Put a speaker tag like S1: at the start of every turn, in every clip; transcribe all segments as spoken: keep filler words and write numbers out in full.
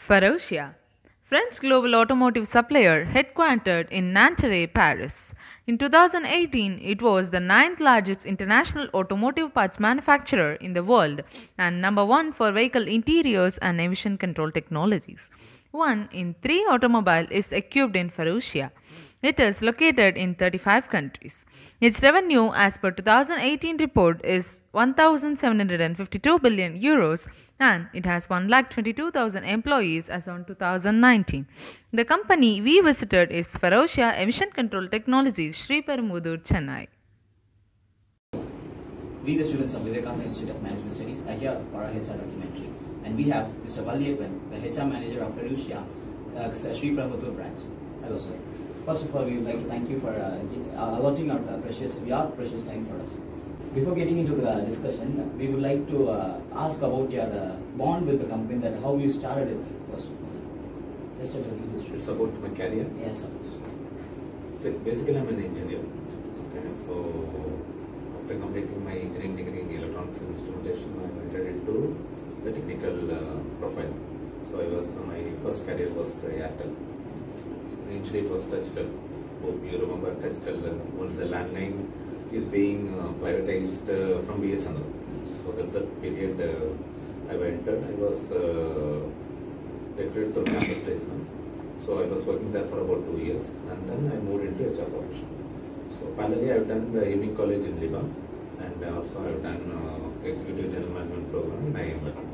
S1: Faurecia, French global automotive supplier headquartered in Nanterre, Paris. In two thousand eighteen, it was the ninth largest international automotive parts manufacturer in the world and number one for vehicle interiors and emission control technologies. One in three automobile is equipped in Faurecia. It is located in thirty-five countries. Its revenue as per two thousand eighteen report is one thousand seven hundred fifty-two billion euros and it has one lakh twenty-two thousand employees as on two thousand nineteen. The company we visited is Faurecia Emission Control Technologies, Ltd.Chennai.
S2: We, the students of Vivekananda Institute of Management Studies, are here for our H R documentary. And we have Mister Valliyappan, the H R manager of Faurecia, uh, Sri Perambur branch. Hello, sir. First of all, we would like to thank you for uh, allotting our uh, precious, your precious time for us. Before getting into the uh, discussion, we would like to uh, ask about your uh, bond with the company, that how you started it, first of all. Just a little history.
S3: It's about my career?
S2: Yes, sir.
S3: So basically, I'm an engineer. Okay, so after completing my engineering degree in electronics and instrumentation, I entered into the technical uh, profile. So I was, uh, my first career was uh, Airtel. Initially it was Touchtel. Hope you remember Touchtel. Uh, once the landline is being uh, privatized uh, from B S N L. So that's the period uh, I went. I was uh, recruited through campus placements. So I was working there for about two years, and then I moved into H R profession. So parallelly, I've done the evening college in Liba, and also I've done uh, executive general management program in I M L.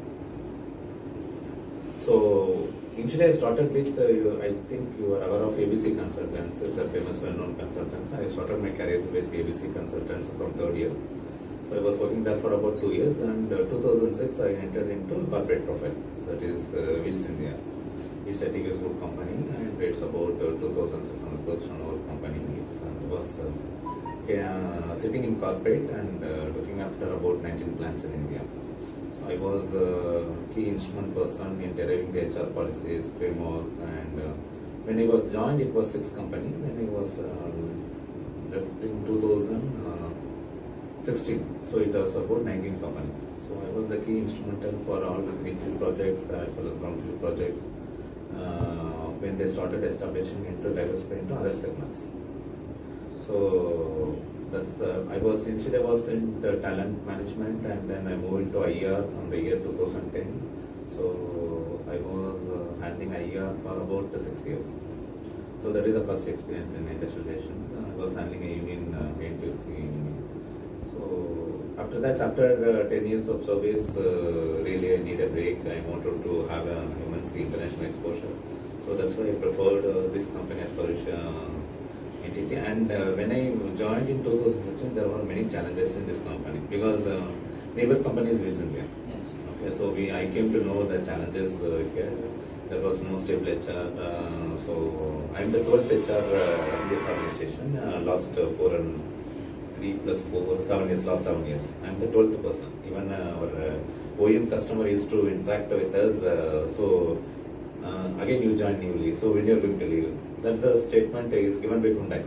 S3: So initially, I started with, uh, you, I think you are aware of A B C Consultants. It's a famous, well-known consultants. I started my career with A B C Consultants from third year. So I was working there for about two years, and uh, two thousand six I entered into corporate profile. That is uh, VIMS India. It's a T V S group company, and it's about uh, two thousand six hundred crores turnover company. It's uh, was uh, uh, sitting in corporate and uh, looking after about nineteen plants in India. So I was a key instrument person in deriving the H R policies, framework, and uh, when I was joined, it was six company. When I was uh, left in two thousand sixteen, so it was about nineteen companies. So I was the key instrumental for all the greenfield projects as well as brownfield projects uh, when they started establishing into diversifying into other segments. So that's uh, I was initially I was in the talent management, and then I moved into I R from the year two thousand ten. So I was uh, handling I R for about uh, six years. So that is the first experience in industrial relations. Uh, I was handling a union, uh, N T U C union. So after that, after uh, ten years of service, uh, really I need a break. I wanted to have a immensely international exposure. So that's why I preferred uh, this company as Faurecia entity. And uh, when I joined in two thousand sixteen, there were many challenges in this company because uh, neighbor company is VIMS India.
S2: Yes.
S3: Okay, so we I came to know the challenges uh, here. There was no stable H R. Uh, so I'm the twelfth H R uh, in this organization. Uh, last uh, four and three plus four, seven years. Last seven years, I'm the twelfth person. Even uh, our uh, O E M customer used to interact with us. Uh, so uh, again, you join newly. So when you're going to leave, that's a statement is given by Hyundai.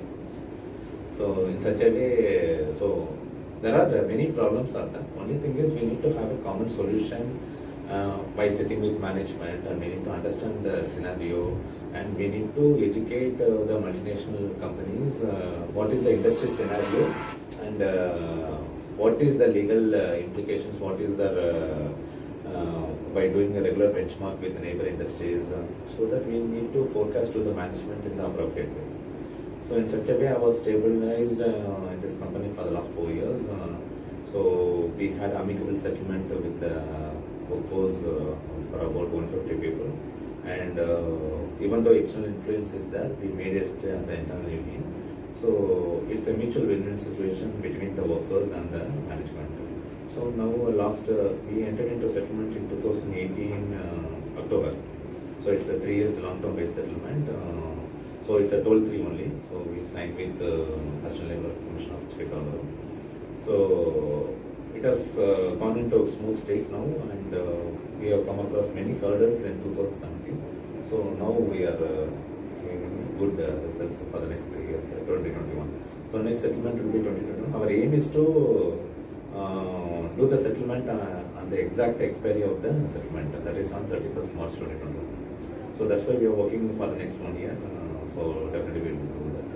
S3: So in such a way, so there are many problems are there. Only thing is we need to have a common solution uh, by sitting with management, and we need to understand the scenario, and we need to educate uh, the multinational companies uh, what is the industry scenario, and uh, what is the legal uh, implications, what is the uh, uh, by doing a regular benchmark with neighbor industries, uh, so that we need to forecast to the management in the appropriate way. So in such a way, I was stabilized uh, in this company for the last four years. Uh, so we had amicable settlement with the workforce uh, for about one hundred fifty people. And uh, even though external influence is there, we made it as an internal union. So it's a mutual win-win situation between the workers and the management. So now last, uh, we entered into settlement in two thousand eighteen uh, October. So it's a three years long-term based settlement. Uh, So it's a toll three only. So we signed with the uh, National Labour Commission of Chicago. So it has uh, gone into a smooth state now, and uh, we have come across many hurdles in two thousand seventeen. So now we are uh, giving good uh, results for the next three years, uh, twenty twenty-one. So next settlement will be twenty twenty-one. Our aim is to uh, do the settlement uh, on the exact expiry of the settlement. That is on thirty-first March twenty twenty-one. So that's why we are working for the next one year. Uh, so definitely we will do that.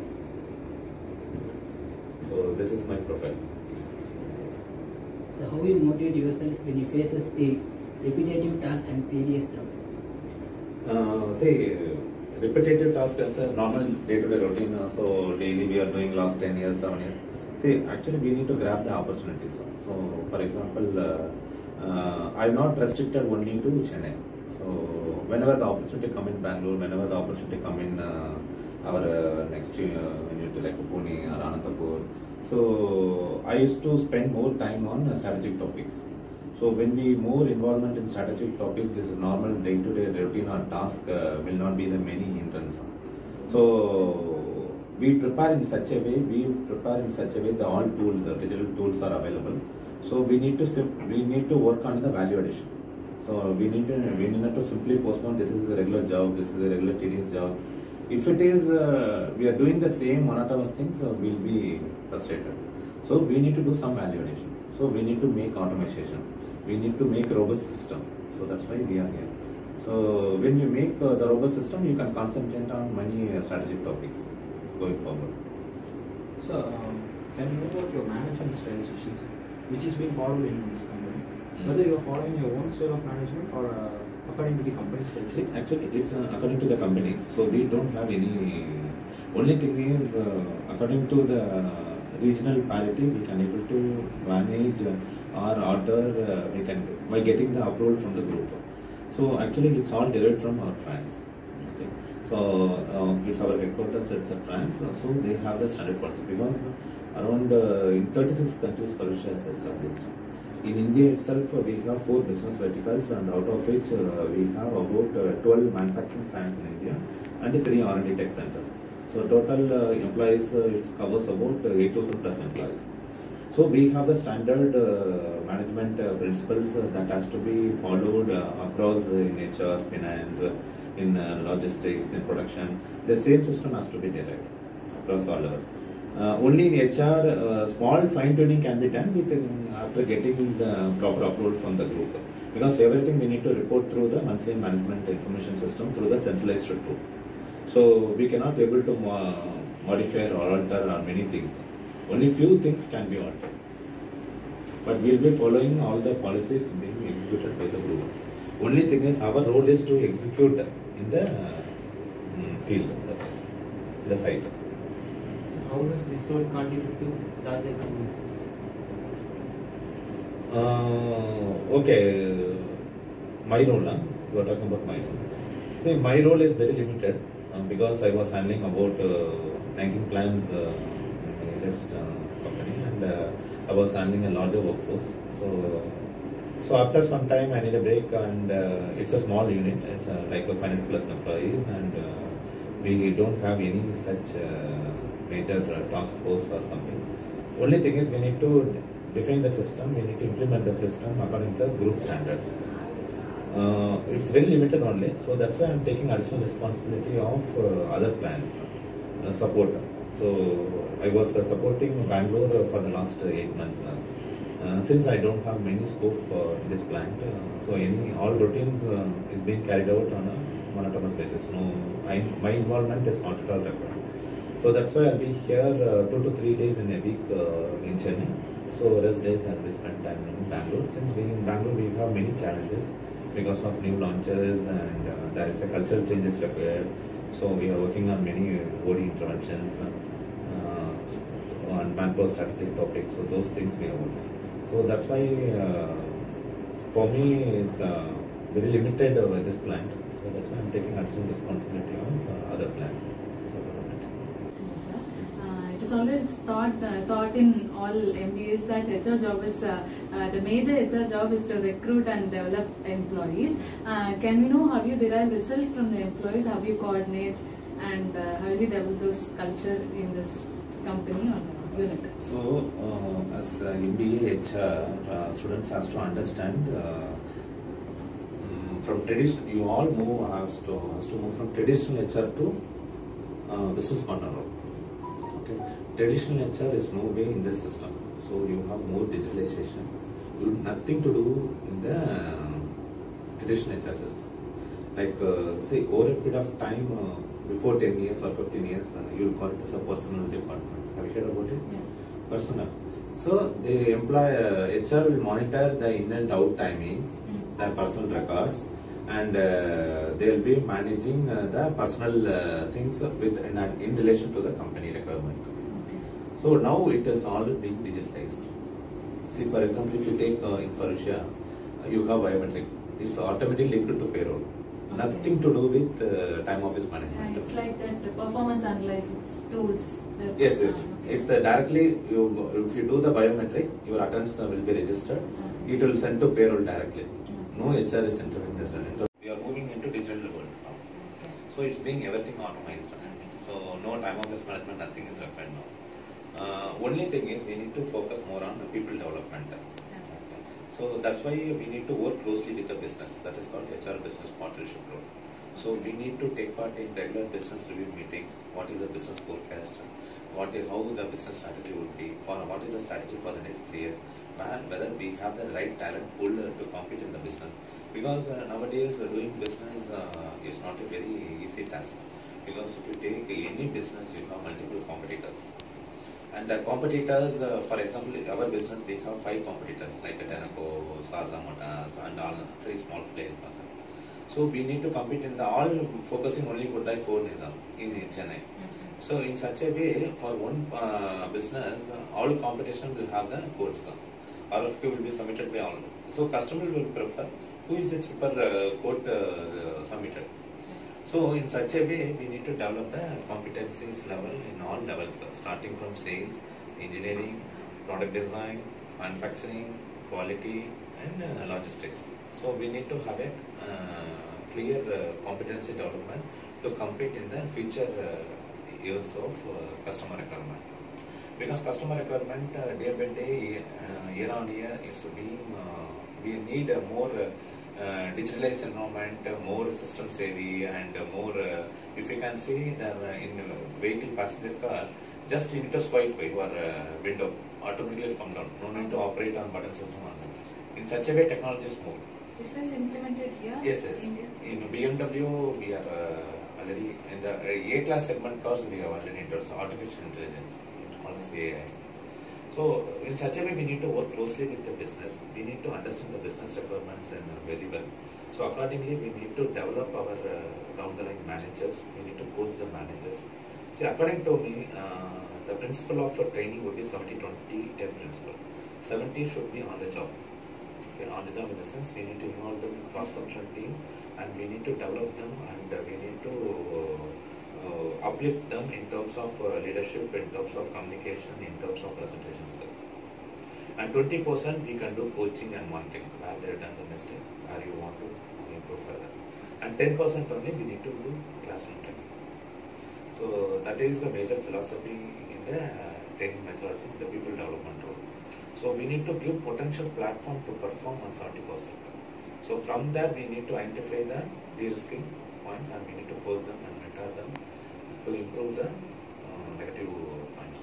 S3: So this is my profile.
S4: So how will you motivate yourself when you faces the repetitive task and tedious tasks?
S3: Uh, see, repetitive task as a normal day-to-day routine. Uh, so daily we are doing last ten years, seven years. See, actually we need to grab the opportunities. So for example, uh, uh, I'm not restricted only to Chennai. So whenever the opportunity come in Bangalore, whenever the opportunity come in uh, our uh, next year, uh, like Pune or Anantapur. So I used to spend more time on uh, strategic topics. So when we more involvement in strategic topics, this is normal day-to-day routine or task uh, will not be the many hindrance. So we prepare in such a way, we prepare in such a way that all tools, the digital tools are available. So we need to we need to work on the value addition. So we need to we need not to simply postpone this is a regular job, this is a regular tedious job. If it is uh, we are doing the same monotonous things, uh, we'll be frustrated. So we need to do some value addition. So we need to make automation. We need to make robust system. So that's why we are here. So when you make uh, the robust system, you can concentrate on many uh, strategic topics going forward.
S5: So um, can you know about your management styles, which is which is being followed in this company? Mm. Whether you are following your own style of management or uh, according to the company style?
S3: See, actually, it's uh, according to the company. So we don't have any. Only thing is, uh, according to the regional parity, we can able to manage or order. Uh, we can by getting the approval from the group. So actually, it's all derived from our France. Okay. So uh, it's our headquarters. It's in France. So they have the standard policy because around uh, in thirty-six countries, Faurecia is established. In India itself, uh, we have four business verticals, and out of which uh, we have about uh, twelve manufacturing plants in India and three R and D tech centers. So total uh, employees, uh, it covers about uh, eight thousand plus employees. So we have the standard uh, management uh, principles uh, that has to be followed uh, across uh, in H R, finance, uh, in uh, logistics, in production. The same system has to be derived across all levels. Uh, only in H R, uh, small fine tuning can be done with, uh, after getting the proper approval from the group. Because everything we need to report through the monthly management information system through the centralized tool. So we cannot able to uh, modify or alter or many things. Only few things can be altered. But we will be following all the policies being executed by the group. Only thing is our role is to execute in the uh, field, that's it, the site.
S5: How does this role contribute to larger companies?
S3: Uh, okay, my role, huh? You are talking about my role. See, my role is very limited um, because I was handling about uh, banking plans uh, in my latest uh, company, and uh, I was handling a larger workforce. So, so after some time, I need a break, and uh, it's a small unit. It's uh, like a five hundred plus employees, and uh, we don't have any such. Uh, major uh, task force or something. Only thing is we need to define the system, we need to implement the system according to group standards. Uh, it's very limited only, so that's why I'm taking additional responsibility of uh, other plans, uh, support. So I was uh, supporting Bangalore for the last uh, eight months now. Uh, since I don't have many scope uh, in this plant, uh, so any all routines uh, is being carried out on a monotonous basis. No, I, my involvement is not at all required. So that's why I'll be here uh, two to three days in a week uh, in Chennai. So rest days I'll be spent time in Bangalore. Since being in Bangalore, we have many challenges because of new launches, and uh, there is a cultural changes required. So we are working on many O D interventions uh, on manpower strategic topics. So those things we are working. So that's why uh, for me it's uh, very limited uh, with this plant. So that's why I'm taking additional responsibility of uh, other plants.
S6: It is always thought uh, thought in all M B As that H R job is uh, uh, the major H R job is to recruit and develop employees. Uh, can we know how you derive results from the employees? How you coordinate and uh, how you develop those culture in this company or unit?
S3: So, uh, as uh, M B A H R, uh, students has to understand uh, um, from tradition. You all move has to has to move from traditional H R to uh, business partner role. Traditional H R is no way in this system. So you have more digitalization, nothing to do in the uh, traditional H R system. Like uh, say over a period of time, uh, before ten years or fifteen years, uh, you'll call it as a personal department. Have you heard about it?
S6: Yeah.
S3: Personal. So the employee uh, H R will monitor the in and out timings,
S6: Mm.
S3: the personal records, and uh, they will be managing uh, the personal uh, things with in, in relation to the company requirement.
S6: Okay.
S3: So now it is all being digitalized. See, for example, if you take uh, in Faurecia, uh, you have biometric. It's automatically linked to payroll.
S6: Okay.
S3: Nothing to do with uh, time office
S6: Yeah,
S3: management.
S6: it's like that the performance analysis tools. that-
S3: Yes, yes.
S6: Ah, okay.
S3: It's uh, directly, you if you do the biometric, your attendance uh, will be registered.
S6: Okay.
S3: It will send to payroll directly.
S6: Okay.
S3: No H R is entering this. uh, We are moving into digital world now.
S6: Okay.
S3: So it's being everything automated.
S6: Okay.
S3: So no time office management, nothing is required now. Uh, only thing is we need to focus more on the people development.
S6: Yeah.
S3: Okay. So that's why we need to work closely with the business. That is called H R business partnership role. So we need to take part in regular business review meetings. What is the business forecast? What is how the business strategy would be? For what is the strategy for the next three years? And whether we have the right talent pool to compete in the business. Because uh, nowadays uh, doing business uh, is not a very easy task. Because if you take any business, you have multiple competitors. And the competitors, uh, for example, our business, we have five competitors like Tenaco, Sarda Motors, and all three small players. So we need to compete in the all focusing only Hyundai Ford Nissan in Chennai.
S6: Mhm.
S3: So in such a way, for one uh, business, uh, all competition will have the quotes. R F Q will be submitted by all. So customer will prefer who is the cheaper uh, quote uh, submitted. So in such a way, we need to develop the competencies level in all levels, uh, starting from sales, engineering, product design, manufacturing, quality, and uh, logistics. So we need to have a uh, clear uh, competency development to compete in the future uh, years of uh, customer requirement. Because customer requirement uh, day by day, uh, year on year, it's being uh, we need a more uh, uh, digitalized environment, uh, more system savvy, and uh, more. Uh, if you can see that uh, in uh, vehicle passenger car, just you need to swipe by your uh, window, automatically come down. No need to operate on button system. In such a way, technology is moved.
S6: Is this implemented here?
S3: Yes, yes.
S6: in India?
S3: In B M W, we are uh, already in the uh, A-class segment cars. We have already entered artificial intelligence, called as A I. So in such a way, we need to work closely with the business. We need to understand the business requirements and uh, very well. So accordingly, we need to develop our uh, down the line managers. We need to coach the managers. See, according to me, uh, the principle of uh, training would be seventy twenty ten principle. seventy should be on the job. On the job in the sense we need to involve them in cross-functional team, and we need to develop them, and uh, we need to uh, uh, uplift them in terms of uh, leadership, in terms of communication, in terms of presentation skills. And twenty percent we can do coaching and monitoring where they have done the mistake, where you want to improve further. And ten percent only we need to do classroom training. So that is the major philosophy in the uh, training methodology, the people development role. So we need to give potential platform to perform on seventy percent. So from there we need to identify the de-risking points, and we need to coach them and mentor them to improve the uh, negative points.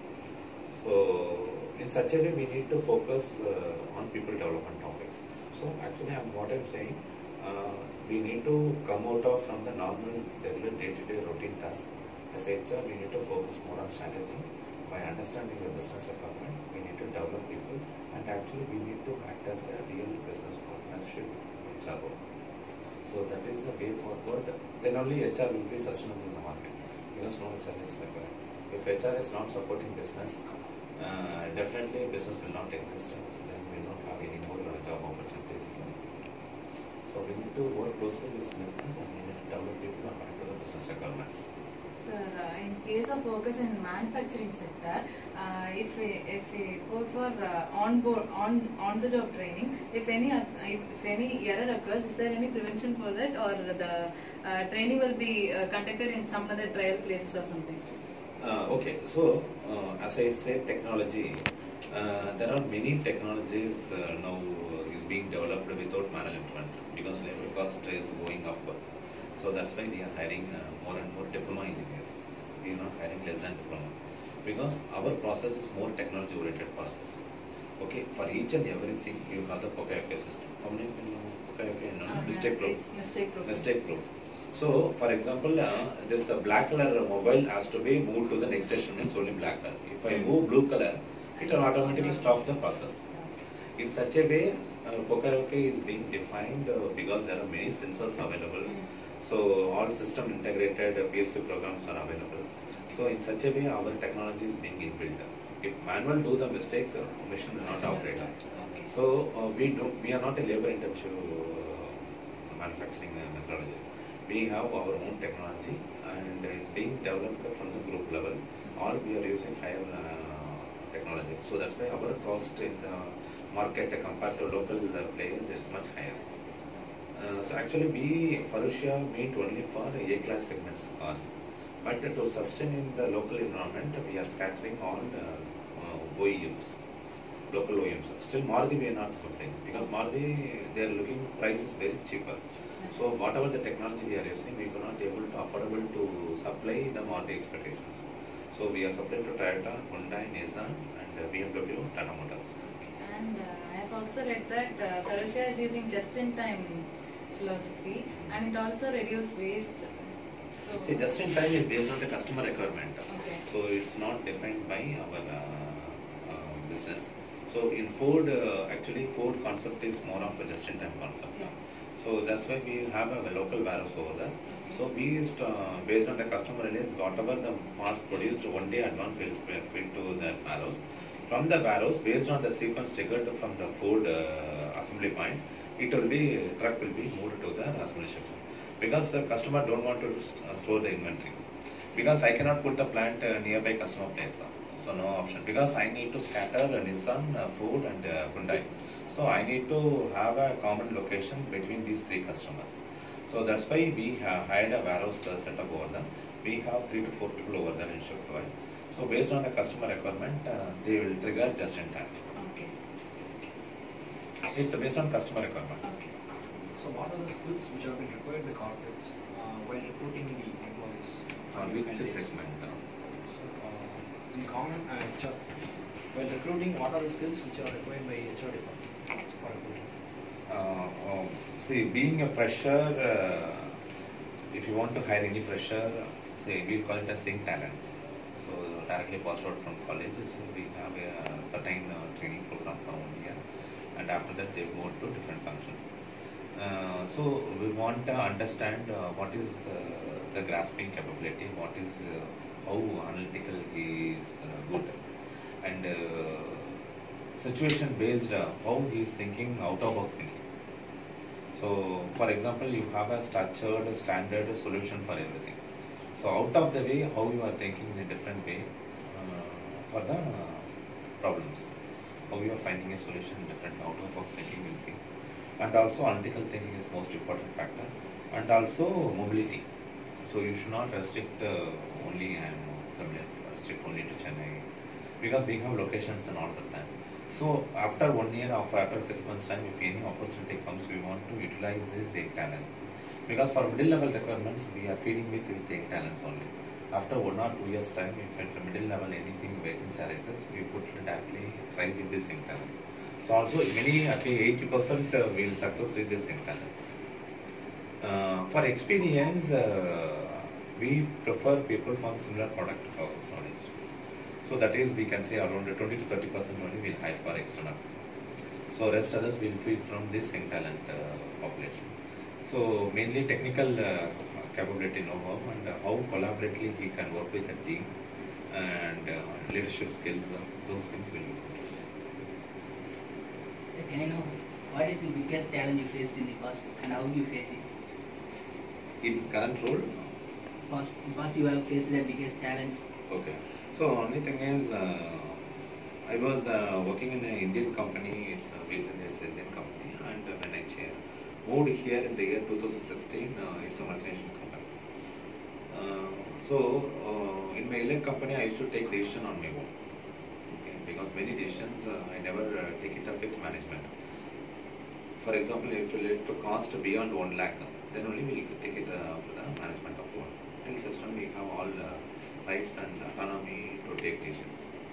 S3: So in such a way we need to focus uh, on people development topics. So actually I'm, what I'm saying, uh, we need to come out of from the normal regular day-to-day routine task. As H R, we need to focus more on strategy. By understanding the business requirement, we need to develop people, and actually we need to act as a real business partnership H R role. So that is the way forward. Then only H R will be sustainable in the market, because no H R is required. If H R is not supporting business, uh, definitely business will not exist. So then we will not have any more uh, job opportunities. So we need to work closely with business, and we need to develop people according to the business requirements.
S6: Sir, uh, in case of workers in manufacturing sector, uh, if we if we go for uh, on board on on the job training, if any uh, if, if any error occurs, is there any prevention for that, or the uh, training will be uh, conducted in some other trial places or something?
S3: Uh, okay, so uh, as I said, technology. Uh, there are many technologies uh, now uh, is being developed without manual implement, because labor cost is going up. So that's why we are hiring uh, more and more diploma engineers. We are not hiring less than diploma, because our process is more technology oriented process. Okay, for each and everything you have the Pokayoke system. How many of you know Pokayoke? No,
S6: Uh,
S3: mistake proof.
S6: It's mistake proof.
S3: Mistake proof. So, for example, uh, this uh, black color mobile has to be moved to the next station, means only black color. If I move blue color, it will automatically stop the process. In such a way, uh, Pokayoke is being defined uh, because there are many sensors available. So, all system integrated uh, P L C programs are available. So, in such a way, our technology is being inbuilt. If manual do the mistake, uh, machine will not operate. So, uh, we do, we are not a labor intensive uh, manufacturing uh, methodology. We have our own technology and it's being developed from the group level. All we are using higher uh, technology. So that's why our cost in the market uh, compared to local uh, players is much higher. Uh, so actually we, Faurecia, meet only for A-class segments cars. But uh, to sustain in the local environment, we are scattering on uh, uh, O E Ms, local O E Ms. Still Maruti we are not supplying because Maruti, they are looking price is very cheaper. So whatever the technology we are using, we cannot able to affordable to supply the Maruti expectations. So we are supplying to Toyota, Hyundai, Nissan, and uh, B M W, Tata Motors.
S6: And uh, I have also read that uh, Faurecia is using just-in-time philosophy, and it also reduces waste. So
S3: See, just in time is based on the customer requirement.
S6: Okay.
S3: So it's not defined by our uh, uh, business. So in Ford, uh, actually Ford concept is more of a just-in-time concept.
S6: Yeah.
S3: So that's why we have a local warehouse over there. So we used, uh, based on the customer release, whatever the mass produced one day advance will fit to that warehouse. From the warehouse, based on the sequence triggered from the Ford uh, assembly point, it will be, truck will be moved to the assembly section. Because the customer don't want to st store the inventory. Because I cannot put the plant uh, nearby customer place. So no option. Because I need to scatter uh, Nissan, uh, Ford and uh, Hyundai. So I need to have a common location between these three customers. So that's why we have hired a warehouse uh, setup over there. We have three to four people over there in shift wise. So based on the customer requirement, uh, they will trigger just in time.
S6: Okay.
S3: So it's based on customer requirement.
S6: Okay.
S5: So what are the skills which have been required by corporates uh, while recruiting the employees?
S3: For which segment? Uh,
S5: So, uh, in common uh, H R, while recruiting, what are the skills which are required by H R department for recruiting?
S3: Uh, um, see, being a fresher, uh, if you want to hire any fresher, say we call it as think talents. So directly passed out from colleges, we have a certain uh, training program for one year, and after that they move to different functions. Uh, so we want to understand uh, what is uh, the grasping capability, what is uh, how analytical he is uh, good, and uh, situation based uh, how he is thinking out of box thinking. So for example, you have a structured standard solution for everything. So out of the way, how you are thinking in a different way uh, for the problems, how you are finding a solution in different out of box thinking will think. And also analytical thinking is most important factor, and also mobility. So you should not restrict uh, only I am familiar, restrict only to Chennai, because we have locations in all the plants. So after one year or after six months time, if any opportunity comes, we want to utilize these eight talents. Because for middle level requirements, we are feeding with with eight talents only. After one or two years time, if at the middle level anything vacancy arises, we put directly try with these eight talents. So also many, I think eighty percent uh, will success with this talent. Uh, for experience, uh, we prefer people from similar product process knowledge. So that is, we can say around twenty to thirty percent only will hire for external. So rest others will feed from this young talent uh, population. So mainly technical uh, capability know-how and uh, how collaboratively he can work with a team and uh, leadership skills, uh, those things will be.
S4: So can I know what is the biggest challenge you faced in the past and how you face it?
S3: In current role?
S4: Past, past you have faced the biggest challenge.
S3: Okay. So only thing is, uh, I was uh, working in an Indian company. It's a based in it's an Indian company, and uh, when I moved here in the year two thousand sixteen, uh, it's a multinational company. Uh, so uh, in my Indian company, I used to take decision on my own. Okay, because many decisions uh, I never uh, take it up with management. For example, if it to cost beyond one lakh, then only we take it uh, to the management approval. In system, we have all uh, rights and autonomy to take decisions.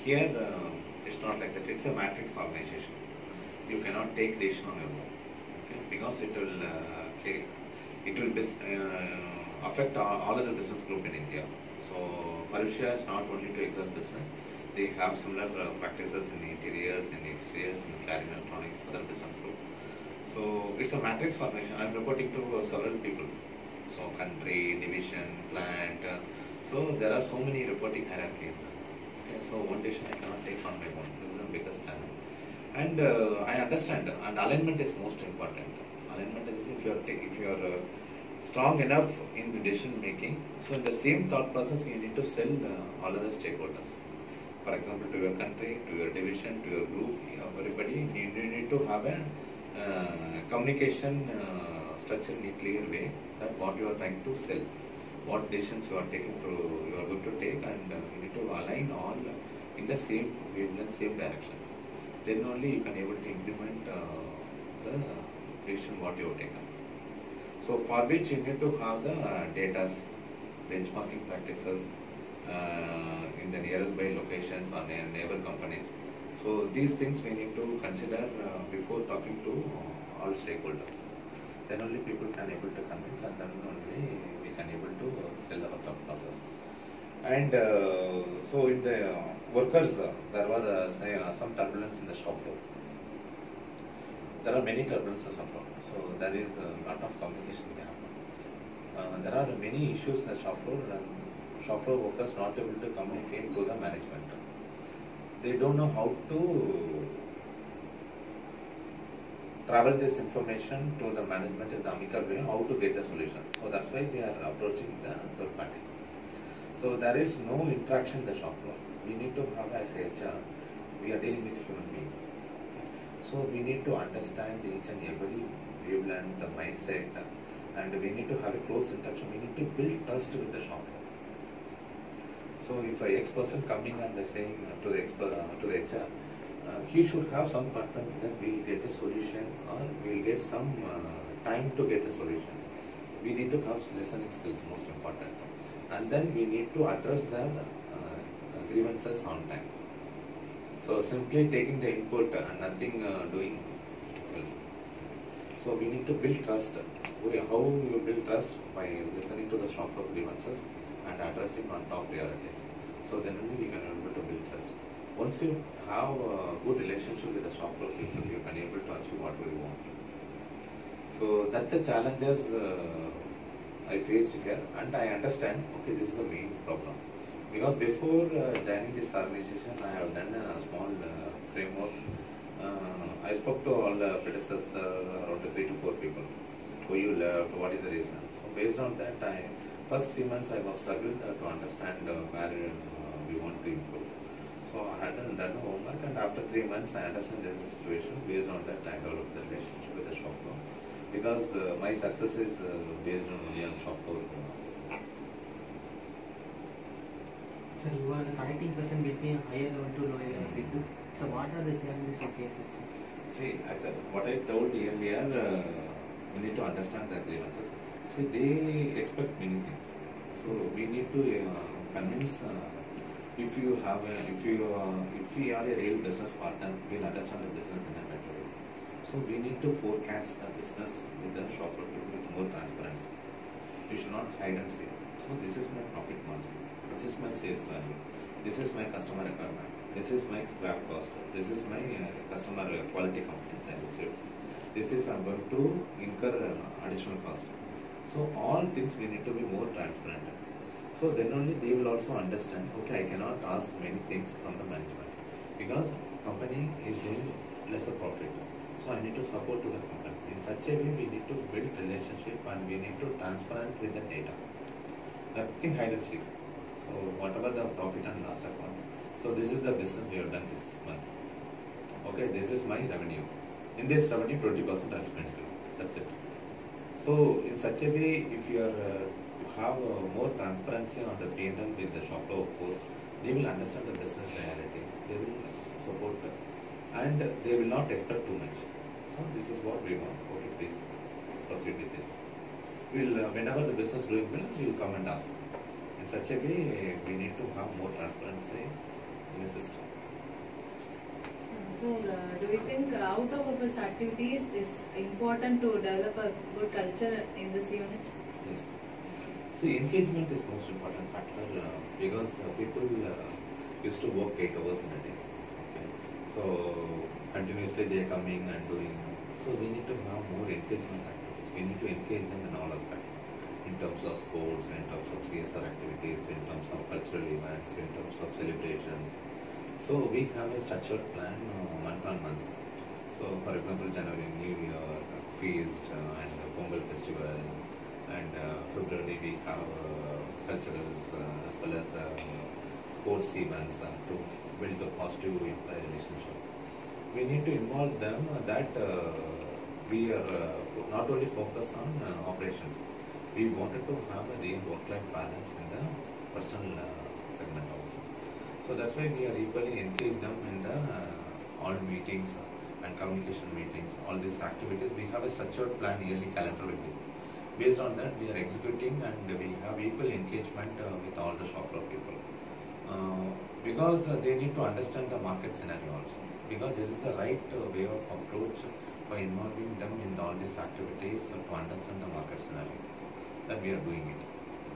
S3: here uh, it's not like that. It's a matrix organization. You cannot take decision on your own, okay? Because it will uh, okay, it will bis uh, affect all, all other business group in India. So Faurecia is not only to exhaust business. They have similar uh, practices in the interiors, in the exteriors, in cladding electronics, other business group. So it's a matrix organization. I'm reporting to uh, several people. So country, division, plant. Uh, so there are so many reporting hierarchies. Okay, so one decision I cannot take on my own. This is the biggest challenge. And uh, I understand. And alignment is most important. Alignment is if you are if you are uh, strong enough in the decision making. So in the same thought process, you need to sell uh, all other stakeholders. For example, to your country, to your division, to your group, everybody, you, you need to have a uh, communication uh, structure in a clear way that what you are trying to sell, what decisions you are taking to, you are going to take, and uh, you need to align all in the same wavelength, same directions. Then only you can able to implement uh, the decision what you have taken. So for which you need to have the uh, data, benchmarking practices, Uh, in the nearest by locations or near neighbor companies. So these things we need to consider uh, before talking to uh, all stakeholders. Then only people can able to convince, and then only we can able to uh, sell our top processes. And uh, so in the uh, workers, uh, there were uh, say, uh, some turbulence in the shop floor. There are many turbulences on floor. So there is a lot of communication gap. Uh, there are many issues in the shop floor, and shop floor workers not able to communicate to the management. They don't know how to travel this information to the management in the amicable way, how to get the solution. So that's why they are approaching the third party. So there is no interaction in the shop floor. We need to have, as H R, we are dealing with human beings. So we need to understand each and every wavelength, the mindset, and we need to have a close interaction. We need to build trust with the shop floor. So if a X person coming and saying to the X, uh, to the H R, uh, he should have some confidence that we will get a solution, or we will get some uh, time to get a solution. We need to have listening skills, most important, and then we need to address the uh, grievances on time. So simply taking the input and nothing uh, doing. So we need to build trust. How you build trust? By listening to the shop floor grievances and addressing on top priorities. So then only we can be able to build trust. Once you have a good relationship with the shop floor people, you can be able to achieve what we want. So that's the challenges uh, I faced here, and I understand, okay, this is the main problem. Because before uh, joining this organization, I have done a small uh, framework. Uh, I spoke to all the predecessors, uh, around three to four people. Who you left, what is the reason? So based on that, I first three months I was struggling uh, to understand uh, where uh, we want to improve. So I had done the homework, and after three months I understand this is the situation. Based on that, I developed the relationship with the shop floor. Because uh, my success is uh, based on only on shop floor.
S4: So you are connecting person between higher level to lower level people. So what are the challenges you face?
S3: See, actually, what I told earlier, uh, we need to understand the grievances. See, they expect many things. So we need to uh, convince. Uh, if you have, a, if you, uh, if we are a real business partner, we'll understand the business in a better way. So we need to forecast the business with the shop floor people with more transparency. We should not hide and seek. So this is my profit margin. This is my sales value. This is my customer requirement. This is my scrap cost. This is my uh, customer quality competence I received. This is I'm going to incur uh, additional cost. So all things we need to be more transparent. So then only they will also understand, okay, I cannot ask many things from the management because company is doing lesser profit. So I need to support to the company. In such a way, we need to build relationship and we need to transparent with the data. Nothing hide and seek. So whatever the profit and loss account. So this is the business we have done this month. Okay, this is my revenue. In this revenue, twenty percent I spent. That's it. So in such a way, if you are uh, have uh, more transparency on the P and L with the shop floor post, they will understand the business reality. They will support and they will not expect too much. So this is what we want. Okay, please proceed with this. We'll uh, whenever the business doing well, we will come and ask. In such a way, we need to have more transparency in the system.
S6: Sir, uh, do you think uh, out of office activities is important to develop a good culture in this unit?
S3: Yes. See, engagement is most important factor uh, because uh, people uh, used to work eight hours in a day. Okay? So continuously they are coming and doing. So we need to have more engagement activities. We need to engage them in all aspects, in terms of sports, in terms of C S R activities, in terms of cultural events, in terms of celebrations. So we have a structured plan uh, month on month. So for example, January New Year, Feast uh, and uh, Pongal Festival, and uh, February we have uh, culturals uh, as well as uh, sports events uh, to build a positive employee relationship. We need to involve them uh, that uh, we are uh, not only focused on uh, operations. We wanted to have a real work-life balance in the personal uh, segment also. So that's why we are equally engage them in the uh, all meetings and communication meetings, all these activities. We have a structured plan, yearly calendar with it. Based on that, we are executing and we have equal engagement uh, with all the shop floor people. Uh, because uh, they need to understand the market scenario also. Because this is the right uh, way of approach by involving them in all these activities uh, to understand the market scenario. That we are doing it.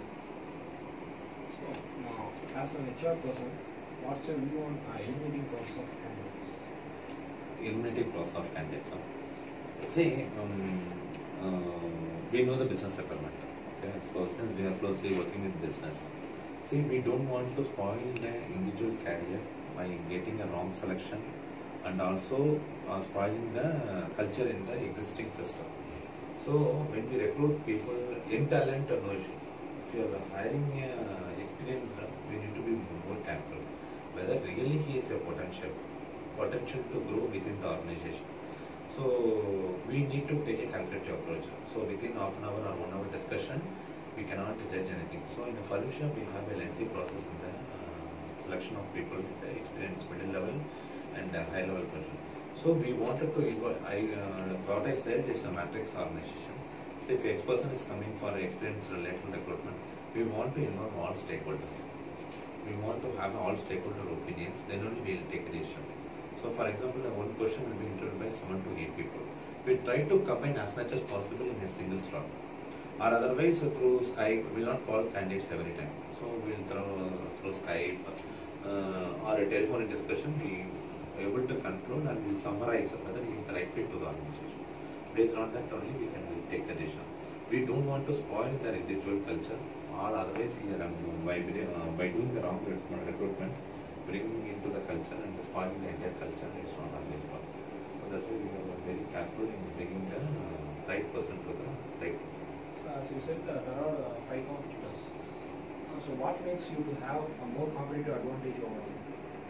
S5: So, now, as an H R person, what's your view on uh, eliminating process of candidates?
S3: Eliminating process of candidates. Huh? See, um, uh, we know the business requirement. Okay? So since we are closely working with business, see, we don't want to spoil the individual career by getting a wrong selection and also uh, spoiling the uh, culture in the existing system. So when we recruit people in talent or no issue, if you are hiring uh, experienced, we need to be more careful whether really he is a potential, potential to grow within the organization. So we need to take a calculative approach. So within half an hour or one hour discussion, we cannot judge anything. So in the Faurecia, we have a lengthy process in the uh, selection of people with the experience middle level and uh, high level person. So we wanted to involve, I, uh, what I said is a matrix organization. So if X person is coming for experience related recruitment, we want to involve all stakeholders. We want to have all stakeholder opinions, then only we will take a decision. So for example, one question will be interviewed by seven to eight people. We try to combine as much as possible in a single slot. Or otherwise uh, through Skype, we will not call candidates every time. So we will through, uh, through Skype uh, or a telephonic discussion, we are able to control and we will summarize whether he is the right fit to the organization. Based on that only we can take the decision. We don't want to spoil their individual culture or otherwise here, um, by, uh, by doing the wrong recruitment, bringing into the culture and spoiling the entire culture, it's not always well. So that's why we are very careful in bringing the uh, right person to the right.
S5: So as you said, uh, there are uh, five competitors. Uh, so what makes you to have a more competitive advantage over them?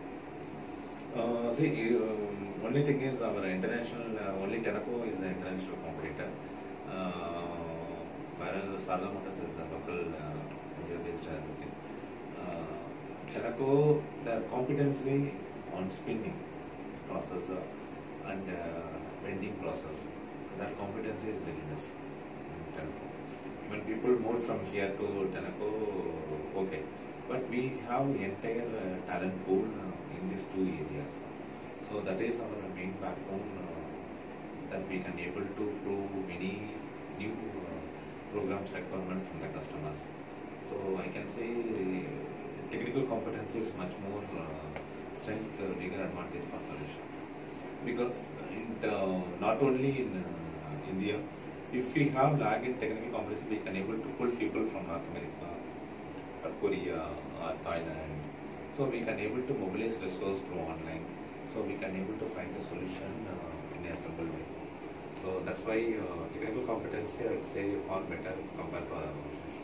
S3: Uh, see, uh, only thing is our international, uh, only Tenneco is the international competitor. Uh, whereas Sarda Motors is the local uh, India-based everything. Uh, Tenneco, their competency on spinning process uh, and uh, bending process, their competency is very less in Tenneco. When people move from here to Tenneco, okay, but we have entire uh, talent pool uh, in these two areas. So that is our main backbone uh, that we can able to prove many new uh, programs requirement from the customers. So I can say uh, technical competency is much more uh, strength, uh, bigger advantage for Faurecia. Because in the, not only in uh, India, if we have lag in technical competency, we can able to pull people from North America or Korea or Thailand. So we can able to mobilize resource through online. So we can able to find a solution uh, in a simple way. So that's why uh, technical competency, I would say, far better compared to other organizations.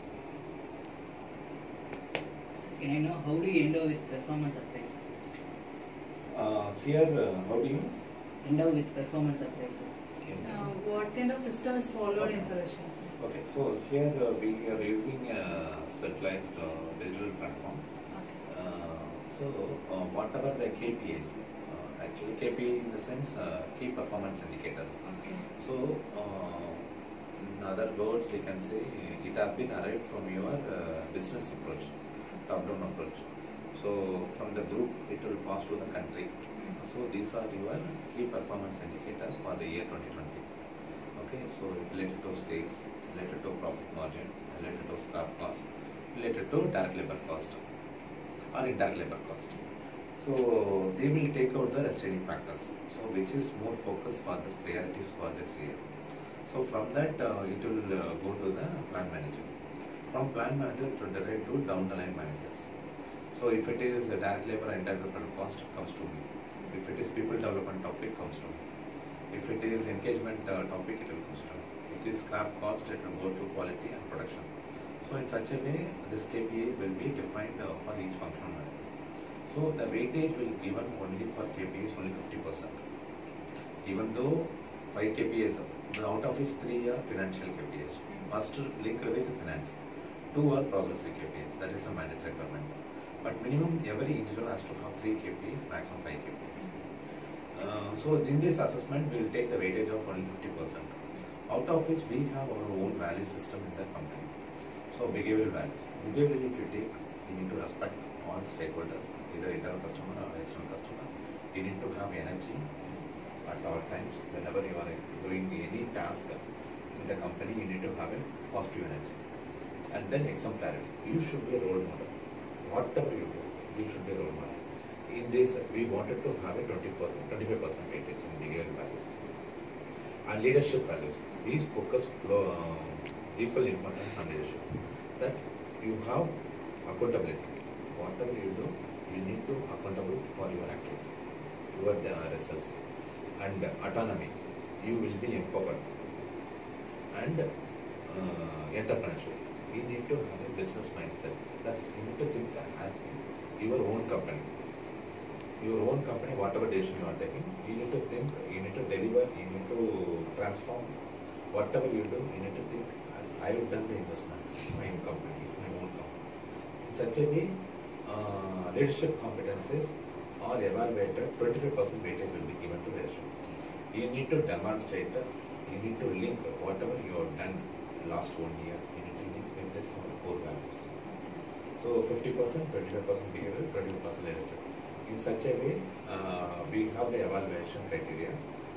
S7: Can I know how do you end up with performance appraisal?
S3: Uh, here, uh, how do you?
S7: End up with performance appraisal.
S6: Uh, what kind of system is followed in Faurecia?
S3: Okay, so here uh, we are using a centralized uh, digital platform.
S6: Okay.
S3: Uh, so uh, whatever the K P Is, uh, actually K P I in the sense uh, key performance indicators.
S6: Okay.
S3: So uh, in other words, we can say it has been arrived from your uh, business approach, top-down approach. So from the group, it will pass to the country. So these are your key performance indicators for the year twenty twenty. Okay, so related to sales, related to profit margin, related to staff cost, related to direct labor cost or indirect labor cost. So they will take out the restraining factors. So which is more focused for the priorities for this year. So from that uh, it will uh, go to the plan manager. From plan manager to direct to down the line managers. So if it is a direct labor and indirect labor cost comes to me. If it is people development topic comes to me. If it is engagement uh, topic, it will comes to me. If it is scrap cost, it will go to quality and production. So in such a way, this K P Is will be defined uh, for each functional manager. So the weightage will be given only for K P Is only fifty percent. Even though five K P Is, out of which three are financial K P Is, must link with finance. Two are progressive K P Is, that is a mandatory requirement. But minimum every individual has to have three K P Is, maximum five K P Is. Uh, so in this assessment, we will take the weightage of only fifty percent, out of which we have our own value system in the company. So behavioral values. Behavioral, if you take, you need to respect all stakeholders, either internal customer or external customer. You need to have energy at all times. Whenever you are doing any task in the company, you need to have a positive energy. And then exemplarity. You should be a role model. Whatever you do, you should be a role model. In this, we wanted to have a twenty percent, twenty-five percent weightage in behavioral values. And leadership values. These focus uh, equal importance on leadership. That you have accountability. Whatever you do, you need to accountable for your activity, your uh, results. And autonomy. You will be empowered. And uh, entrepreneurship. You need to have a business mindset. That's you need to think as your own company. Your own company, whatever decision you are taking, you need to think, you need to deliver, you need to transform. Whatever you do, you need to think as I have done the investment. It's my own company, it's my own company. In such a way, uh, leadership competencies are evaluated, twenty-five percent weightage will be given to leadership. You need to demonstrate, you need to link whatever you have done last one year, you need to link with this some core values. So fifty percent, twenty-five percent behavior, twenty-five percent leadership. In such a way, uh, we have the evaluation criteria.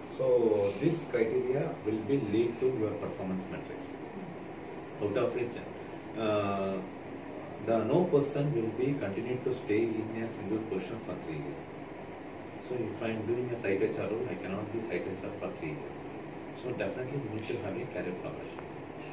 S3: So this criteria will be lead to your performance metrics. Out of which, uh, the no person will be continued to stay in a single position for three years. So if I am doing a site H R role, I cannot be site H R for three years. So definitely you need to have a career progression.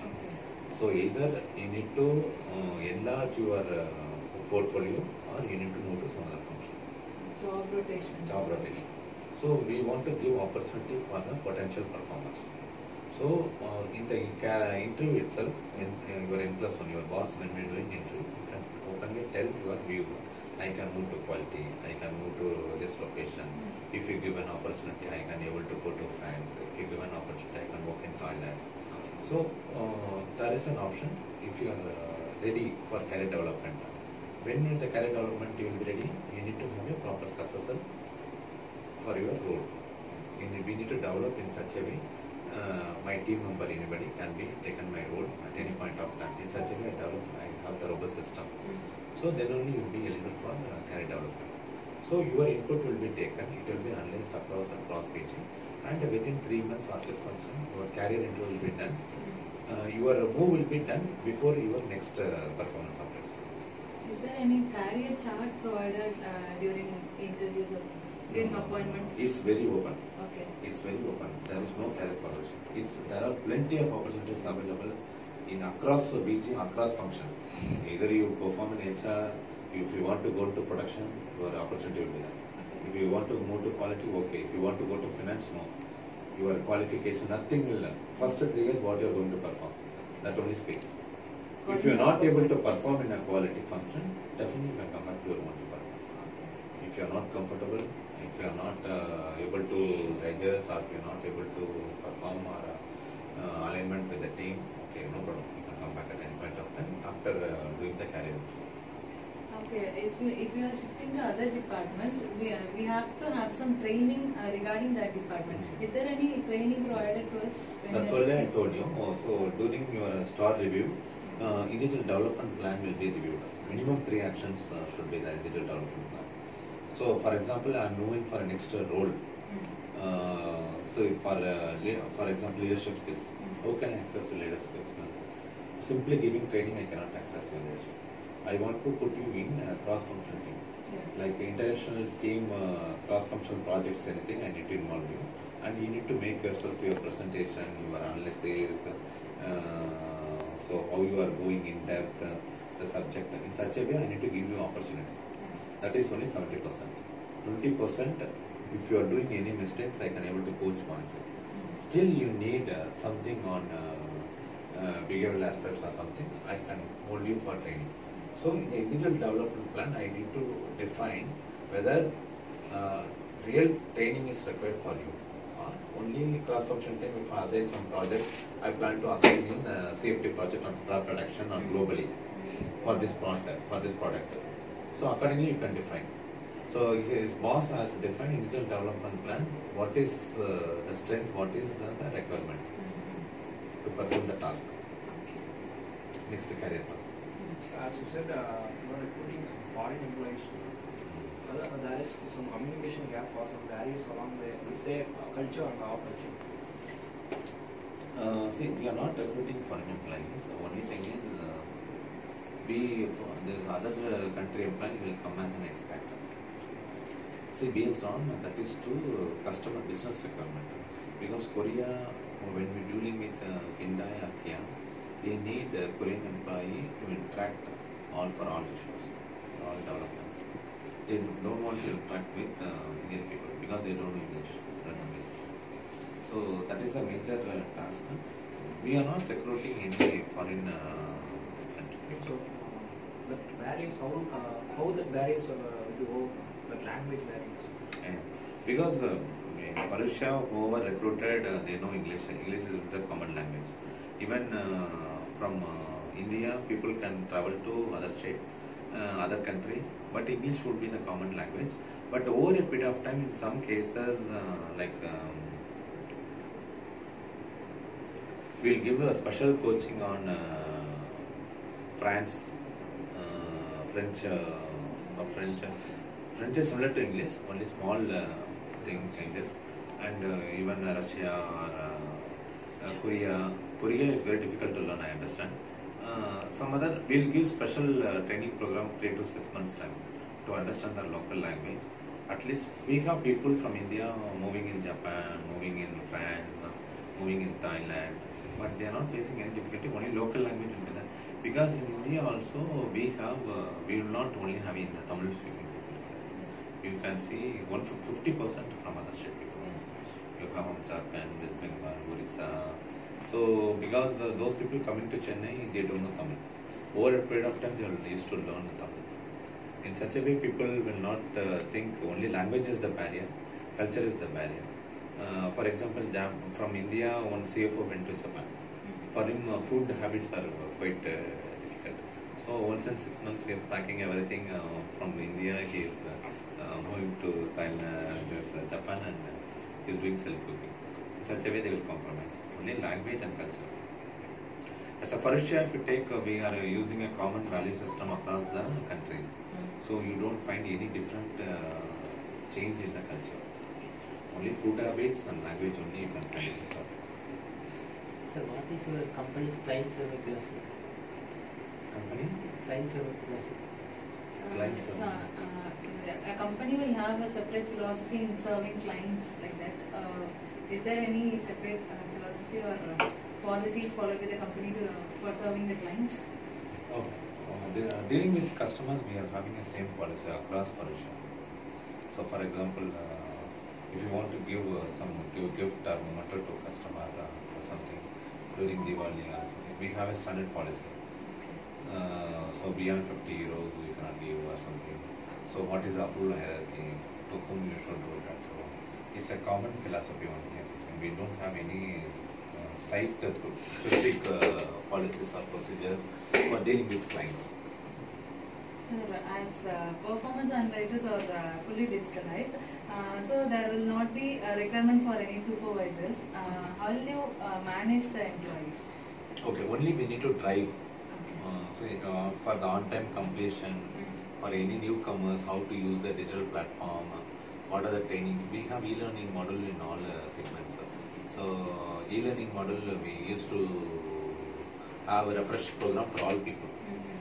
S3: So either you need to uh, enlarge your uh, portfolio or you need to move to some other function.
S6: Job rotation.
S3: Job rotation. So we want to give opportunity for the potential performers. So uh, in the interview itself, in, in your N plus one, your boss when we are doing interview, you can openly tell your view. I can move to quality, I can move to this location. If you give an opportunity, I can able to go to France. If you give an opportunity, I can work in Thailand. So uh, there is an option if you are uh, ready for career development. When in the career development you will be ready, you need to have a proper successor for your role. In, we need to develop in such a way, uh, my team member, anybody can be taken my role at any point of time. In such a way I develop, I have the robust system. So then only you will be eligible for uh, career development. So your input will be taken, it will be analyzed across across P G, and within three months or six months, your career interview will be done. Uh, your move will be done before your next uh, performance appraisal.
S6: Is there any career chart provided uh, during interviews or during
S3: No,
S6: appointment?
S3: It's very open.
S6: Okay.
S3: It's very open. There is no career progression. It's there are plenty of opportunities available in across B G, across function. Either you perform in H R, if you want to go to production, your opportunity will be there. If you want to move to quality, okay. If you want to go to finance, no. Your qualification, nothing will. First three years, what you are going to perform, that only speaks. If you are not able to perform in a quality function, definitely you can come back to your own department. If you are not comfortable, if you are not uh, able to adjust, or if you are not able to perform or uh, alignment with the team, okay, no problem. You can come back at any point of time after uh, doing the career.
S6: Okay, if you, if you are shifting to other departments, we, uh, we have to have some training uh, regarding that department. Is there any training provided to us? when
S3: That's
S6: we are
S3: what I
S6: shifting?
S3: told you. Also, during your star review, uh, individual development plan will be reviewed. Minimum three actions uh, should be the individual development plan. So, for example, I am moving for an extra role. Uh, so, for uh, le- for example, leadership skills. How can I access your leadership skills? Simply giving training, I cannot access your leadership. I want to put you in a cross-functional team. Like international team, uh, cross-functional projects, anything, I need to involve you. And you need to make yourself your presentation, your analysis, uh, so how you are going in depth, uh, the subject. In such a way, I need to give you opportunity. That is only seventy percent. twenty percent, if you are doing any mistakes, I can able to coach one. Still, you need uh, something on uh, uh, behavioral aspects or something, I can hold you for training. So, in the individual development plan, I need to define whether uh, real training is required for you. Or only cross-functional team, if I assign some project, I plan to assign in a safety project on scrap reduction or globally for this product. For this product. So, accordingly, you can define. So, his boss has defined individual development plan. What is uh, the strength? What is uh, the requirement to perform the task? Next career path.
S5: As you said, uh, you are recruiting foreign employees. Uh, there is some communication gap or some barriers along the, with their uh, culture and our culture.
S3: Uh, see, we are not recruiting foreign employees. The only thing is, uh, we this other uh, country employee will come as an expat. See, based on uh, that is to uh, customer business requirement. Because Korea, when we dealing with uh, Hyundai or Kia, they need a Korean employee to interact all for all issues, for all developments. They don't want to interact with uh, Indian people because they don't know English. They don't know English. So that is the major uh, task. We are not recruiting any foreign uh, country.
S5: So uh, the barriers, how uh, how the barriers uh, to work, the language barriers.
S3: Yeah. Because uh, in Faurecia, whoever recruited, uh, they know English. English is the common language. Even uh, from uh, India, people can travel to other state, uh, other country, but English would be the common language. But over a period of time, in some cases, uh, like um, we'll give a special coaching on uh, France, uh, French, uh, or French. French is similar to English, only small uh, thing changes, and uh, even uh, Russia or uh, uh, Korea. Korea is very difficult to learn, I understand. Uh, some other, we'll give special uh, training program three to six months time to understand the local language. At least we have people from India moving in Japan, moving in France, uh, moving in Thailand, but they are not facing any difficulty. Only local language will be there. Because in India also we have, uh, we will not only have in Tamil speaking people. You can see one fifty percent from other state people. You have from Jharkhand, West Bengal, Orissa. So, because uh, those people coming to Chennai, they don't know Tamil. Over a period of time, they will used to learn Tamil. In such a way, people will not uh, think only language is the barrier, culture is the barrier. Uh, for example, Jam, from India, one C F O went to Japan. For him, uh, food habits are uh, quite uh, difficult. So, once in six months, he is packing everything uh, from India. He is uh, uh, moving to Thailand, just, uh, Japan, and uh, he is doing self-cooking. In such a way, they will compromise. Only language and culture. As a Faurecia, if you take, uh, we are uh, using a common value system across the countries. So you don't find any different uh, change in the culture. Only food habits and language only you can find it.
S4: So what is your company's client server philosophy?
S3: Company?
S4: Client server philosophy.
S6: Uh,
S3: Clients
S6: yes,
S3: are-
S6: uh, uh, a company will have a separate philosophy in serving clients like that. Uh, is there any separate uh, philosophy or uh, policies followed by the company to, for serving the clients?
S3: Oh, uh, de- uh, dealing with customers, we are having the same policy across Faurecia. So, for example, uh, if you want to give uh, some give gift or memento to customer uh, or something during Diwali or something, we have a standard policy. Uh, so beyond fifty euros you cannot give or something. So what is the approval hierarchy? To whom you should do that? So it's a common philosophy on here. So we don't have any uh, site-specific uh, policies or procedures for dealing with clients.
S6: Sir, as uh, performance analyzers are uh, fully digitalized, uh, so there will not be a requirement for any supervisors. Uh, how will you uh, manage the employees?
S3: Okay, only we need to drive.
S6: Okay.
S3: Uh, so uh, for the on-time completion, for any newcomers how to use the digital platform, what are the trainings. We have e-learning model in all uh, segments. So e-learning model uh, we used to have a refresh program for all people.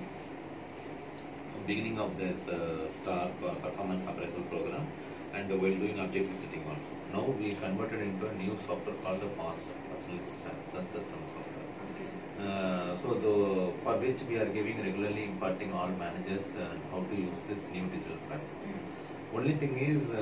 S3: Mm-hmm. Beginning of this uh, star uh, performance appraisal program, and uh, while doing objective setting also. Now we converted into a new software called the P A S, Personal System Software. Uh, so the, for which we are giving regularly imparting all managers uh, how to use this new digital platform. Mm. Only thing is uh,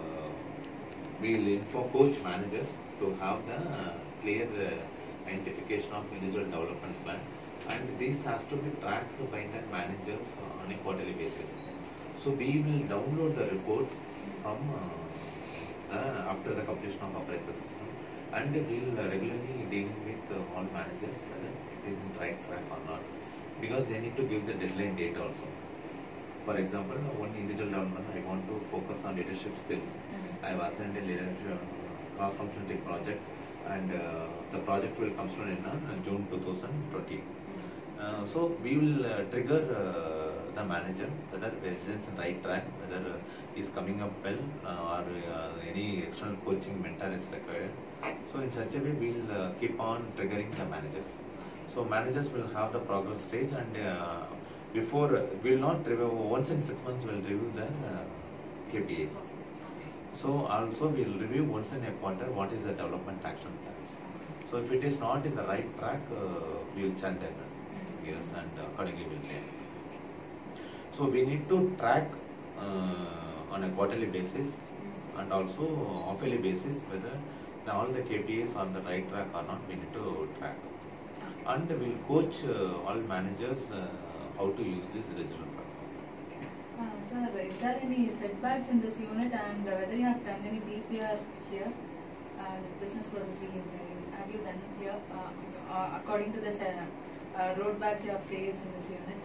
S3: we will inform coach managers to have the uh, clear uh, identification of individual development plan, and this has to be tracked by the managers on a quarterly basis. So we will download the reports from uh, uh, after the completion of appraisal system, and we will regularly deal with uh, all managers whether it is in right track or not, because they need to give the deadline date also. For example, one individual development, I want to focus on leadership skills. Mm-hmm. I have assigned a leadership cross-functional team project, and uh, the project will come to an end on June two thousand twenty. Mm-hmm. uh, so we will uh, trigger uh, the manager whether it is in right track, whether uh, he is coming up well, uh, or uh, any external coaching mentor is required. So in such a way we will uh, keep on triggering the managers. So managers will have the progress stage, and uh, before uh, we will not review, once in six months we will review their uh, K P Is. So also we will review once in a quarter what is the development action plans. So if it is not in the right track, uh, we will change that yes, and accordingly we will play. So we need to track uh, on a quarterly basis and also half-yearly basis whether all the K P Is on the right track or not. We need to track, and we will coach uh, all managers uh, how to use this digital platform.
S6: Uh, sir, is there any setbacks in this unit, and uh, whether you have done any B P R here, uh, the business process re-engineering, have you done here uh, uh, according to the uh, uh, roadblocks you have faced in this unit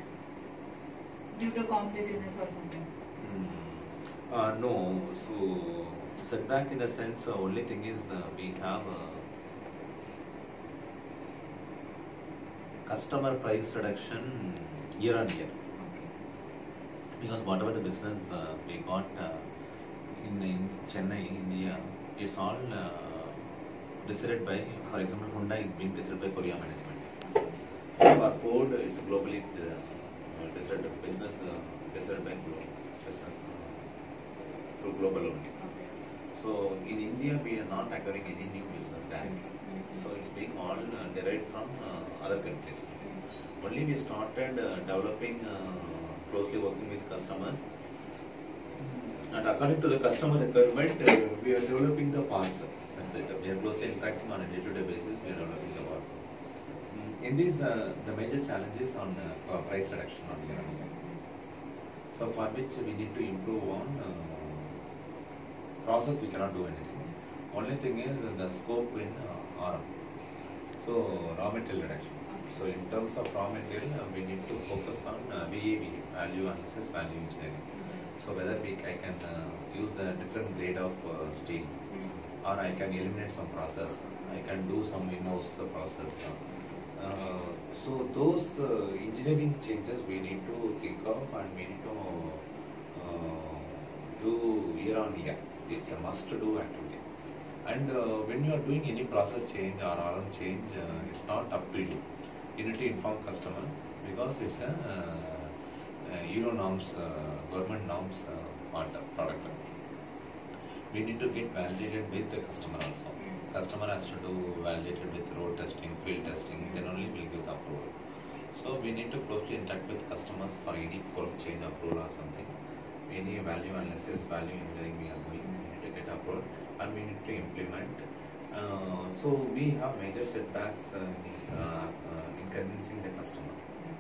S6: due to competitiveness or something?
S3: Mm. Uh, no, so setback in the sense, uh, only thing is uh, we have uh, customer price reduction year on year.
S6: Okay.
S3: Because whatever the business uh, we got uh, in, in Chennai, India, it's all uh, decided by, for example, Honda is being decided by Korea management. For Ford, it's globally uh, decided business uh, decided by business uh, through global only.
S6: Okay.
S3: So in India, we are not acquiring any new business directly. So it's being all uh, derived from uh, other countries. Only we started uh, developing, uh, closely working with customers, and according to the customer requirement, uh, we are developing the parts. That's it. We are closely interacting on a day-to-day basis. We are developing the parts. Mm, in these, uh, the major challenges on uh, price reduction on year on year. So for which we need to improve on uh, process. We cannot do anything. Only thing is uh, the scope in uh, R M. So raw material reduction. So in terms of raw material, uh, we need to focus on uh, V A V, value analysis, value engineering. So whether we I can uh, use the different grade of uh, steel, or I can eliminate some process, I can do some in-house uh, process. Uh, so those uh, engineering changes we need to think of, and we need to uh, do year on year. It's a must-do activity. And uh, when you are doing any process change or R M change, uh, it's not up to you. You need to inform customer, because it's a uh, uh, Euro norms, uh, government norms uh, part of product. We need to get validated with the customer also. Mm. Customer has to do validated with road testing, field testing, mm. then only we'll give the approval. So we need to closely interact with customers for any form change approval or something. Any value analysis, value engineering we are doing, we need to get approval, and we need to implement. Uh, so we have major setbacks uh, in, uh, uh, in convincing the customer.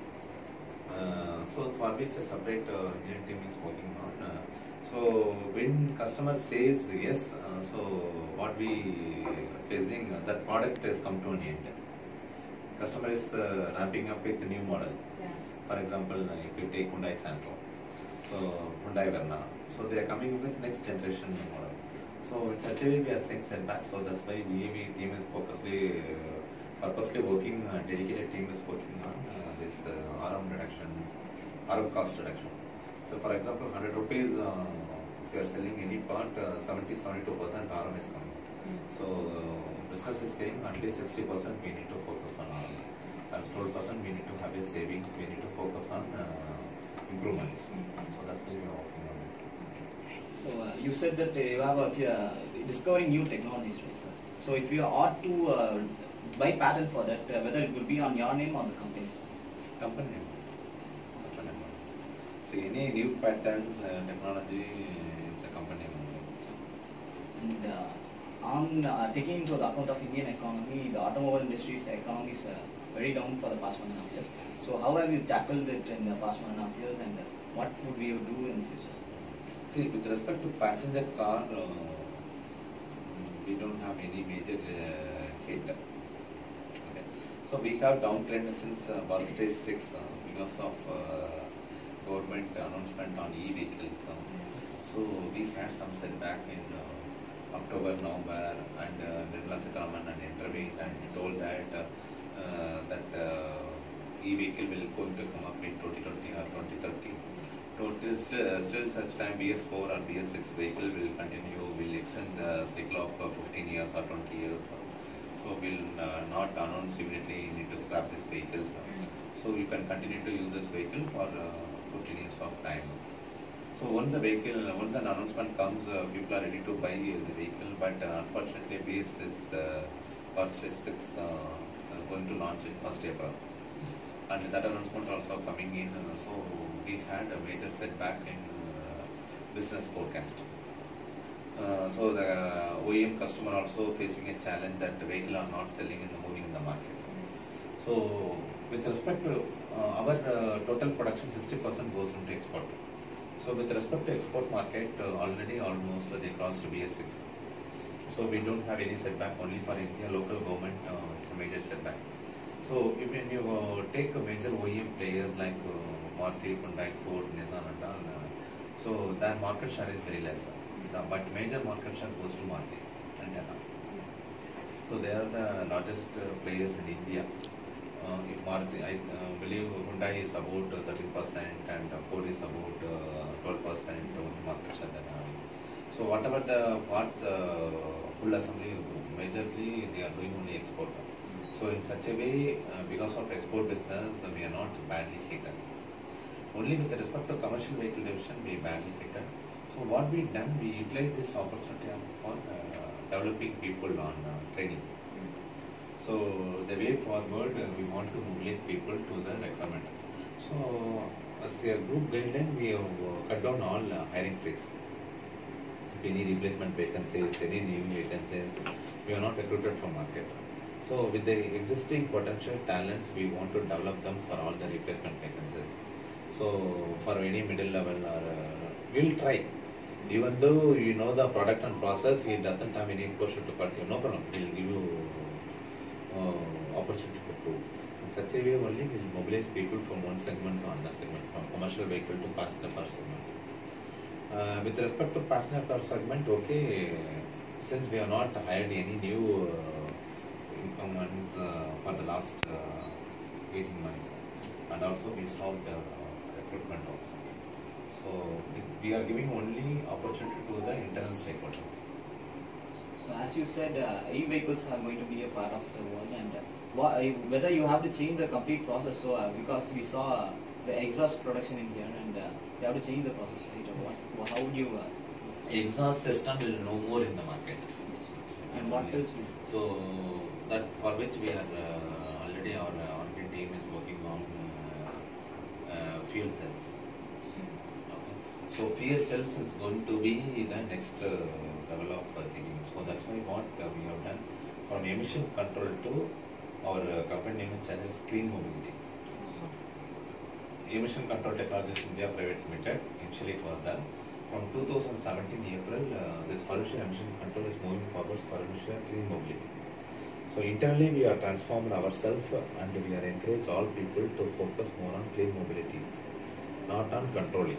S3: Uh, so for which a separate uh, engineering team is working on. Uh, so when customer says yes, uh, so what we facing, uh, that product has come to an end. Customer is uh, ramping up with a new model.
S6: Yeah.
S3: For example, uh, if you take Hyundai Santro, so Hyundai Verna, so they are coming with next generation model. So in such a way we are seeing setbacks. So that's why V A V team is focusly, uh, purposely working, uh, dedicated team is working on uh, this uh, R M reduction, R M cost reduction. So for example, one hundred rupees, uh, if you are selling any part, uh, seventy to seventy-two percent R M is coming. So uh, business is saying at least sixty percent we need to focus on R M. And twelve percent we need to have a savings, we need to focus on uh, improvements. So that's why we are working on it.
S7: So uh, you said that uh, you have a, uh, discovering new technologies, right, sir? So if you ought to uh, buy patent for that, uh, whether it would be on your name or the company's name?
S3: Company name. Company name. See, any new patents, uh, technology, it's a company name.
S7: And uh, on uh, taking into the account of Indian economy, the automobile industry's economy is uh, very down for the past one and a half years. So how have you tackled it in the past one and a half years, and uh, what would we do in the future?
S3: See, with respect to passenger car, uh, we don't have any major uh, hit. Okay. So we have downtrend since uh, about stage six uh, because of uh, government announcement on e-vehicles. Uh, so we had some setback in uh, October, November, and uh, Nirmala Sitharaman and intervened and told that uh, uh, that uh, e-vehicle will going to come up in twenty twenty or twenty thirty. Total, uh, still such time B S four or B S six vehicle will continue, will extend the cycle of uh, fifteen years or twenty years. So we'll uh, not announce immediately you need to scrap this vehicle. So you can continue to use this vehicle for uh, fifteen years of time. So once the vehicle, once an announcement comes, uh, people are ready to buy the vehicle, but uh, unfortunately B S is uh, for stage six uh, so going to launch in first April. And that announcement also coming in, uh, so we had a major setback in uh, business forecast. Uh, so the O E M customer also facing a challenge that the vehicle are not selling and moving in the market. So with respect to uh, our uh, total production, sixty percent goes into export. So with respect to export market, uh, already almost uh, they crossed B S six. So we don't have any setback, only for India local government, uh, it's a major setback. So if when you uh, take uh, major O E M players like uh, Maruti, Hyundai, Ford, Nissan and all, uh, so their market share is very less. The, but major market share goes to Maruti and Tata. So they are the largest uh, players in India. Uh, if Maruti, I uh, believe Hyundai is about uh, thirteen percent and uh, Ford is about uh, twelve percent market share they are having. So whatever the parts, uh, full assembly, majorly they are doing only export. So in such a way, uh, because of export business, uh, we are not badly hit. Only with respect to commercial vehicle division, we badly hit. So what we done, we utilize this opportunity for uh, developing people on uh, training. So the way forward, uh, we want to mobilize people to the requirement. So as a group guideline, we have uh, cut down all uh, hiring freeze. If any replacement vacancies, any new vacancies, we are not recruited from market. So with the existing potential talents, we want to develop them for all the replacement vacancies. So for any middle level, or uh, we'll try. Even though you know the product and process, he doesn't have any exposure to quality, no problem. We'll give you uh, opportunity to prove. In such a way only, we'll mobilize people from one segment to another segment, from commercial vehicle to passenger car segment. Uh, with respect to passenger car segment, okay, since we have not hired any new uh, incumbents uh, for the last uh, eighteen months, and also we stopped the uh, recruitment also. So we are giving only opportunity to the internal stakeholders.
S7: So as you said, uh, e-vehicles are going to be a part of the world, and uh, wha- whether you have to change the complete process. So uh, because we saw uh, the exhaust production in here, and uh, you have to change the process. Right? What, how would you? Uh,
S3: Exhaust system will no more in the market.
S7: yes. And what else? Will
S3: So that for which we are uh, already our uh, R and D team is working on uh, uh, fuel cells. Okay. So fuel cells is going to be the next uh, level of uh, thinking. So that's why what uh, we have done from emission control to our uh, company name is Chennai Clean Mobility. Emission Control Technologies India Private Limited. Initially it was done. From two thousand seventeen April, uh, this Faurecia emission control is moving forward. Faurecia Clean Mobility. So internally we are transformed ourselves and we are encourage all people to focus more on clean mobility, not on controlling.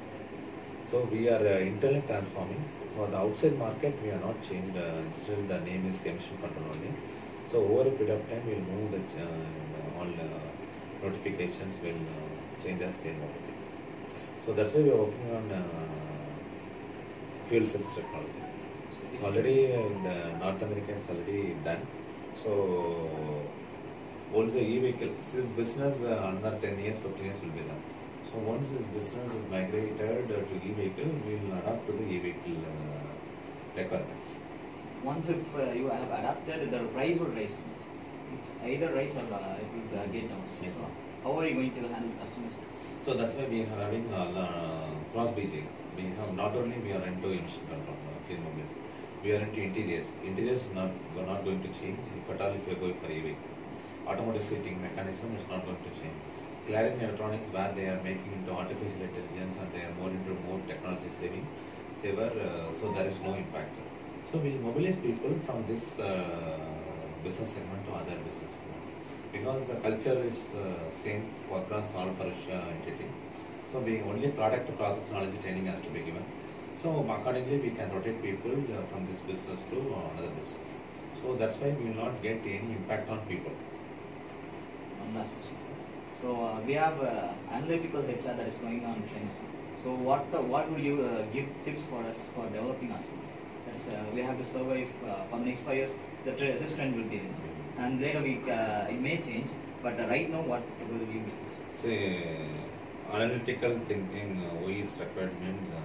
S3: So we are uh, internally transforming. For the outside market, we are not changed. Uh, still the name is emission control only. So over a period of time, we will move the uh, all uh, notifications will uh, change as clean mobility. So So that's why we are working on uh, fuel cells technology. So already in the North America it's already done. So once the e-vehicle, this business uh, another ten years, fifteen years will be done. So once this business is migrated uh, to e-vehicle, we will adapt to the e-vehicle uh, requirements.
S7: Once if uh, you have adapted, the price will rise. If either rise or uh, it will uh, get down.
S3: Yes.
S7: So how are you going to handle customers?
S3: So that's why we are having uh, cross bridging. We have not only we are into engine control, uh, mobile. We are into interiors. Interiors is not we are not going to change. If at all, if you are going for E V, automotive seating mechanism is not going to change. Clarion Electronics, where they are making into artificial intelligence and they are more into more technology saving, saver. Uh, so there is no impact. So we mobilize people from this uh, business segment to other business segment, because the culture is uh, same across all Faurecia entity. So we only product to process knowledge training has to be given. So accordingly we can rotate people uh, from this business to uh, another business. So that's why we will not get any impact on people.
S7: One last question, sir. So uh, we have uh, analytical H R that is going on trends. So what uh, what would you uh, give tips for us for developing ourselves? That's, uh, we have to survive uh, for the next five years. The tre this trend will be there, and later we uh, it may change. But uh, right now, what will you give?
S3: Say analytical thinking, uh, why it's required means uh,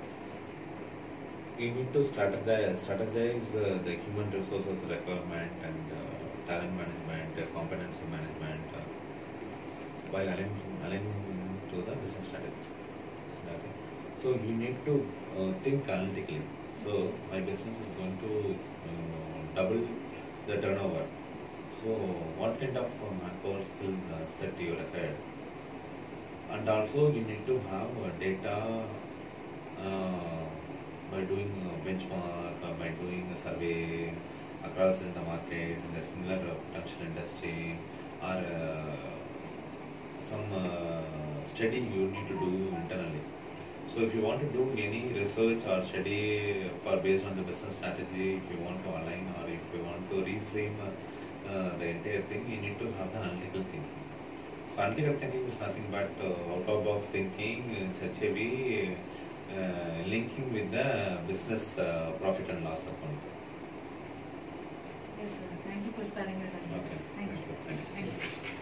S3: you need to strategize, strategize uh, the human resources requirement and uh, talent management, uh, competency management uh, by aligning, aligning to the business strategy. Okay. So you need to uh, think analytically. So my business is going to uh, double the turnover. So what kind of uh, manpower skill uh, set you require? And also you need to have uh, data uh, by doing uh, benchmark, uh, by doing a survey across in the market, in the similar uh, potential industry, or uh, some uh, study you need to do internally. So if you want to do any research or study for based on the business strategy, if you want to align or if you want to reframe uh, uh, the entire thing, you need to have the analytical thinking. So analytical thinking is nothing but uh, out of box thinking in such a way uh, linking with the business uh, profit and loss account.
S6: Yes, sir. Thank you for spelling your time.
S3: Okay.
S6: Thank you.
S3: Thank you.
S6: Thank you.